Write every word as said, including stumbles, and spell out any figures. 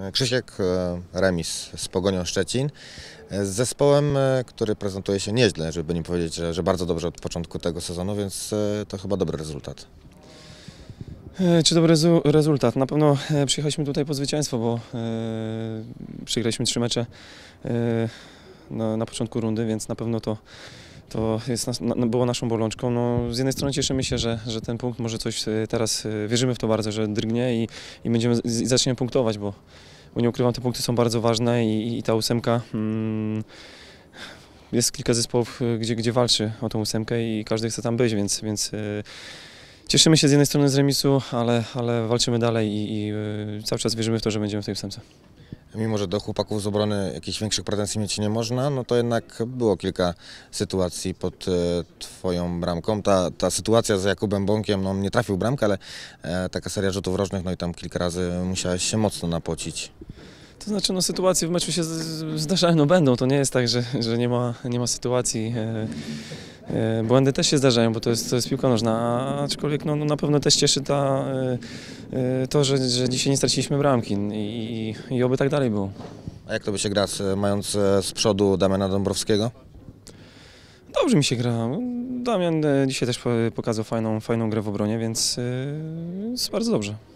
Krzysiek, remis z Pogonią Szczecin, z zespołem, który prezentuje się nieźle, żeby nie powiedzieć, że, że bardzo dobrze od początku tego sezonu, więc to chyba dobry rezultat. Czy dobry rezultat? Na pewno przyjechaliśmy tutaj po zwycięstwo, bo e, przegraliśmy trzy mecze e, na, na początku rundy, więc na pewno to, to jest nas, na, było naszą bolączką. No, z jednej strony cieszymy się, że, że ten punkt może coś teraz, wierzymy w to bardzo, że drgnie i, i będziemy i zaczniemy punktować, bo, bo nie ukrywam, te punkty są bardzo ważne i, i ta ósemka, mm, jest kilka zespołów, gdzie, gdzie walczy o tą ósemkę i każdy chce tam być, więc, więc e, cieszymy się z jednej strony z remisu, ale, ale walczymy dalej i, i cały czas wierzymy w to, że będziemy w tej ósemce. Mimo że do chłopaków z obrony jakichś większych pretensji mieć nie można, no to jednak było kilka sytuacji pod e, Twoją bramką. Ta, ta sytuacja z Jakubem Bąkiem, no on nie trafił w bramkę, ale e, taka seria rzutów rożnych, no i tam kilka razy musiałeś się mocno napocić. To znaczy, no sytuacje w meczu się zdarzają, no będą, to nie jest tak, że, że nie ma, nie ma sytuacji. E, e, błędy też się zdarzają, bo to jest, to jest piłka nożna, aczkolwiek no, no na pewno też cieszy ta, e, to, że, że dzisiaj nie straciliśmy bramki i, i, i oby tak dalej było. A jak to by się gra, z, mając z przodu Damiana Dąbrowskiego? Dobrze mi się gra. Damian dzisiaj też pokazał fajną, fajną grę w obronie, więc jest bardzo dobrze.